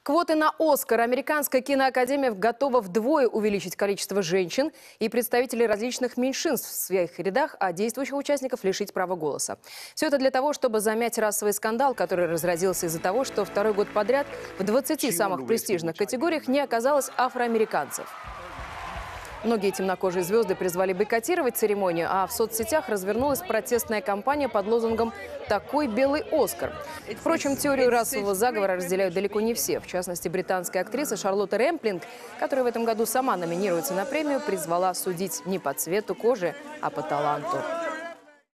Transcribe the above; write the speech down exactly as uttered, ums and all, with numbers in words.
Квоты на «Оскар». Американская киноакадемия готова вдвое увеличить количество женщин и представителей различных меньшинств в своих рядах, а действующих участников лишить права голоса. Все это для того, чтобы замять расовый скандал, который разразился из-за того, что второй год подряд в двадцати самых престижных категориях не оказалось афроамериканцев. Многие темнокожие звезды призвали бойкотировать церемонию, а в соцсетях развернулась протестная кампания под лозунгом «Такой белый Оскар». Впрочем, теорию расового заговора разделяют далеко не все. В частности, британская актриса Шарлотта Рэмплинг, которая в этом году сама номинируется на премию, призвала судить не по цвету кожи, а по таланту.